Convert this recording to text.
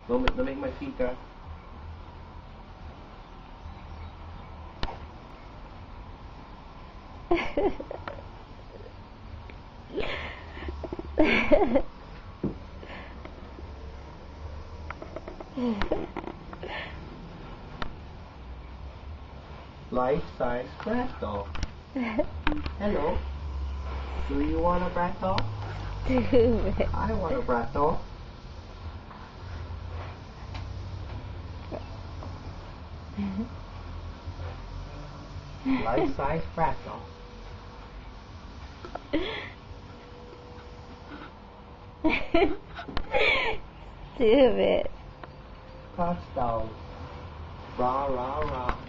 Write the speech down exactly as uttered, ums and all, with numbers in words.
Don't make, don't make my feet go. Life-size brat doll. Hello. Do you want a brat doll? I want a brat doll. Life-size brat doll. Stupid. Touchdown. Rah, rah, rah.